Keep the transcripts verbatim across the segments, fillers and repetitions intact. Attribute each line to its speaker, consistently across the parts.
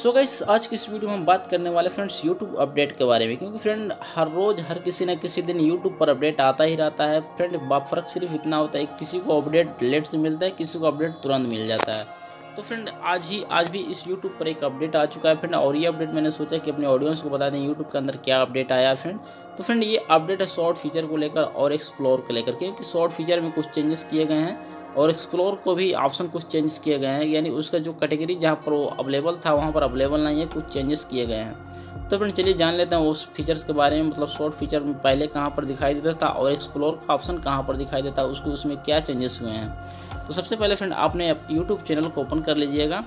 Speaker 1: So guys आज की इस वीडियो में हम बात करने वाले फ्रेंड्स यूट्यूब अपडेट के बारे में, क्योंकि फ्रेंड हर रोज़ हर किसी न किसी दिन यूट्यूब पर अपडेट आता ही रहता है। फ्रेंड फ़र्क सिर्फ इतना होता है, किसी को अपडेट लेट से मिलता है, किसी को अपडेट तुरंत मिल जाता है। तो फ्रेंड आज ही आज भी इस यूट्यूब पर एक अपडेट आ चुका है फ्रेंड, और ये अपडेट मैंने सोचा कि अपने ऑडियंस को बता दें यूट्यूब के अंदर क्या अपडेट आया है फ्रेंड। तो फ्रेंड ये अपडेट है शॉर्ट फीचर को लेकर और एक्सप्लोर को लेकर, क्योंकि शॉर्ट फीचर में कुछ चेंजेस किए गए हैं और एक्सप्लोर को भी ऑप्शन कुछ चेंज किए गए हैं, यानी उसका जो कैटेगरी जहाँ पर वो अवेलेबल था वहाँ पर अवेलेबल नहीं है, कुछ चेंजेस किए गए हैं। तो फ्रेंड चलिए जान लेते हैं उस फीचर्स के बारे में, मतलब शॉर्ट फीचर में पहले कहाँ पर दिखाई देता था और एक्सप्लोर का ऑप्शन कहाँ पर दिखाई देता है, उसको उसमें क्या चेंजेस हुए हैं। तो सबसे पहले फ्रेंड आपने यूट्यूब चैनल को ओपन कर लीजिएगा।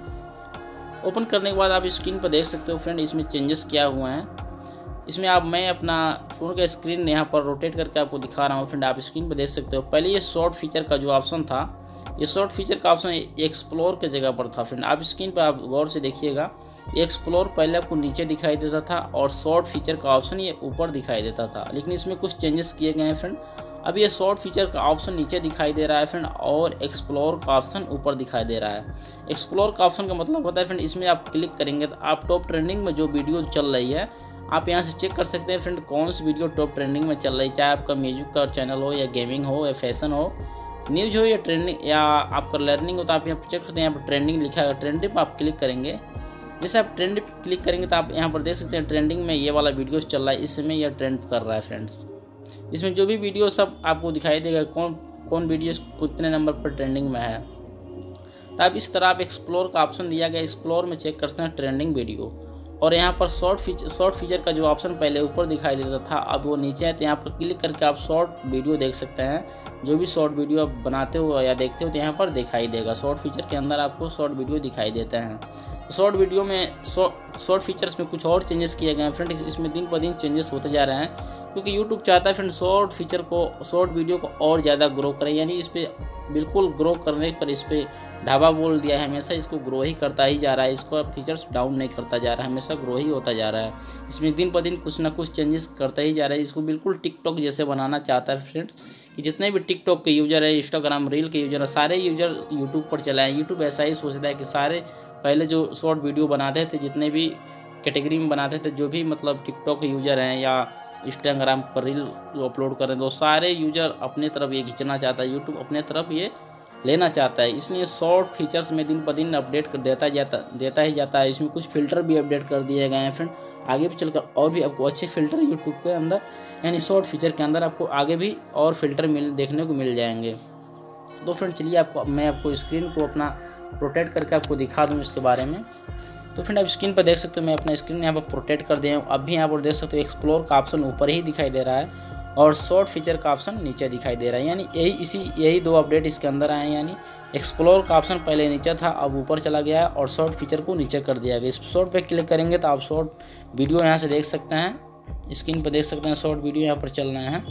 Speaker 1: ओपन करने के बाद आप स्क्रीन पर देख सकते हो फ्रेंड इसमें चेंजेस क्या हुए हैं। इसमें आप मैं अपना फ़ोन का स्क्रीन यहाँ पर रोटेट करके आपको दिखा रहा हूँ फ्रेंड, आप स्क्रीन पर देख सकते हो। पहले ये शॉर्ट फीचर का जो ऑप्शन था, ये शॉर्ट फीचर का ऑप्शन एक्सप्लोर के जगह पर था फ्रेंड। आप स्क्रीन पर आप गौर से देखिएगा, ये एक्सप्लोर पहले आपको नीचे दिखाई देता था और शॉर्ट फीचर का ऑप्शन ये ऊपर दिखाई देता था, लेकिन इसमें कुछ चेंजेस किए गए हैं फ्रेंड। अब ये शॉर्ट फीचर का ऑप्शन नीचे दिखाई दे रहा है फ्रेंड और एक्सप्लोर का ऑप्शन ऊपर दिखाई दे रहा है। एक्सप्लोर का ऑप्शन का मतलब होता है फ्रेंड, इसमें आप क्लिक करेंगे तो आप टॉप ट्रेंडिंग में जो वीडियो चल रही है आप यहाँ से चेक कर सकते हैं फ्रेंड कौन सी वीडियो टॉप ट्रेंडिंग में चल रही है, चाहे आपका म्यूजिक का चैनल हो या गेमिंग हो या फैशन हो, न्यूज़ हो या ट्रेंडिंग या आपका लर्निंग हो। तो आप यहाँ पर चेक करते हैं, यहाँ पर ट्रेंडिंग लिखा है, ट्रेंडिंग पर आप क्लिक करेंगे। जैसे आप ट्रेंड क्लिक करेंगे तो आप यहाँ पर देख सकते हैं ट्रेंडिंग में ये वाला वीडियो चल रहा है, इस समय यह ट्रेंड कर रहा है फ्रेंड्स। इसमें जो भी वीडियो सब आपको दिखाई देगा कौन कौन वीडियो कितने नंबर पर ट्रेंडिंग में है। तो आप इस तरह आप एक्सप्लोर का ऑप्शन दिया गया, एक्सप्लोर में चेक कर सकते हैं ट्रेंडिंग वीडियो। और यहाँ पर शॉर्ट फीचर शॉर्ट फीचर का जो ऑप्शन पहले ऊपर दिखाई देता था अब वो नीचे है, तो यहाँ पर क्लिक करके आप शॉर्ट वीडियो देख सकते हैं। जो भी शॉर्ट वीडियो आप बनाते हो या देखते हो तो यहाँ पर दिखाई देगा, शॉर्ट फीचर के अंदर आपको शॉर्ट वीडियो दिखाई देते हैं। शॉर्ट वीडियो में शॉर्ट फीचर्स में कुछ और चेंजेस किए गए हैं फ्रेंड, इसमें दिन पर दिन चेंजेस होते जा रहे हैं, क्योंकि यूट्यूब चाहता है फ्रेंड शॉर्ट फीचर को शॉर्ट वीडियो को और ज़्यादा ग्रो करें, यानी इस पर बिल्कुल ग्रो करने पर इस पर ढाबा बोल दिया है, हमेशा इसको ग्रो ही करता ही जा रहा है, इसको फीचर्स डाउन नहीं करता जा रहा है, हमेशा ग्रो ही होता जा रहा है। इसमें दिन पर दिन कुछ ना कुछ चेंजेस करता ही जा रहा है, इसको बिल्कुल टिकटॉक जैसे बनाना चाहता है फ्रेंड्स, कि जितने भी टिकटॉक के यूज़र है, इंस्टाग्राम रील के यूज़र है, सारे यूज़र यूट्यूब पर चलाएँ। यूट्यूब ऐसा ही सोचता है कि सारे पहले जो शॉर्ट वीडियो बनाते थे, जितने भी कैटेगरी में बनाते थे, जो भी मतलब टिकटॉक के यूज़र हैं या इंस्टाग्राम पर रील अपलोड कर रहे हैं, तो सारे यूज़र अपने तरफ ये खींचना चाहता है, यूट्यूब अपने तरफ ये लेना चाहता है। इसलिए शॉर्ट फीचर्स में दिन ब दिन अपडेट कर देता जाता देता ही जाता है। इसमें कुछ फ़िल्टर भी अपडेट कर दिए गए हैं फ्रेंड, आगे भी चलकर और भी आपको अच्छे फ़िल्टर यूट्यूब के अंदर यानी शॉर्ट फीचर के अंदर आपको आगे भी और फ़िल्टर मिल देखने को मिल जाएंगे। तो फ्रेंड चलिए आपको मैं आपको स्क्रीन को अपना रोटेट करके आपको दिखा दूँ इसके बारे में। तो फ्रेंड आप स्क्रीन पर देख सकते हो, मैं अपना स्क्रीन यहाँ पर रोटेट कर दिया हूँ। अब भी यहाँ पर देख सकते हो एक्सप्लोर का ऑप्शन ऊपर ही दिखाई दे रहा है और शॉर्ट फीचर का ऑप्शन नीचे दिखाई दे रहा है, यानी यही इसी यही दो अपडेट इसके अंदर आए हैं। यानी एक्सप्लोर का ऑप्शन पहले नीचे था अब ऊपर चला गया है और शॉर्ट फीचर को नीचे कर दिया गया। इस शॉर्ट पे क्लिक करेंगे तो आप शॉर्ट वीडियो यहाँ से देख सकते हैं, स्क्रीन पर देख सकते हैं शॉर्ट वीडियो यहाँ पर चल रहे हैं।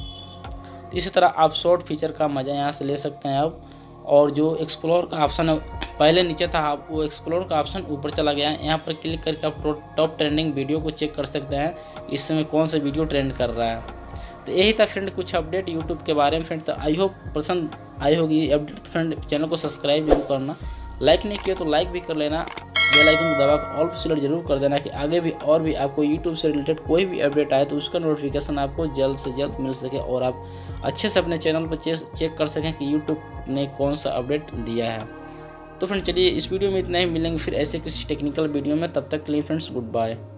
Speaker 1: तो इसी तरह आप शॉर्ट फीचर का मज़ा यहाँ से ले सकते हैं अब। और जो एक्सप्लोर का ऑप्शन है पहले नीचे था, आप वो एक्सप्लोर का ऑप्शन ऊपर चला गया है। यहाँ पर क्लिक करके आप टॉप ट्रेंडिंग वीडियो को चेक कर सकते हैं इस समय कौन सा वीडियो ट्रेंड कर रहा है। तो यही था फ्रेंड कुछ अपडेट यूट्यूब के बारे में फ्रेंड। तो आई होप पसंद आई होगी अपडेट। तो फ्रेंड चैनल को सब्सक्राइब जरूर करना, लाइक नहीं किया तो लाइक भी कर लेना, बेल आइकन को दबा कर ऑल पर सिलेक्ट जरूर कर देना कि आगे भी और भी आपको यूट्यूब से रिलेटेड कोई भी अपडेट आए तो उसका नोटिफिकेशन आपको जल्द से जल्द मिल सके और आप अच्छे से अपने चैनल पर चेक कर सकें कि यूट्यूब ने कौन सा अपडेट दिया है। तो फ्रेंड चलिए इस वीडियो में इतना ही, मिलेंगे फिर ऐसे किसी टेक्निकल वीडियो में, तब तक के लिए फ्रेंड्स गुड बाय।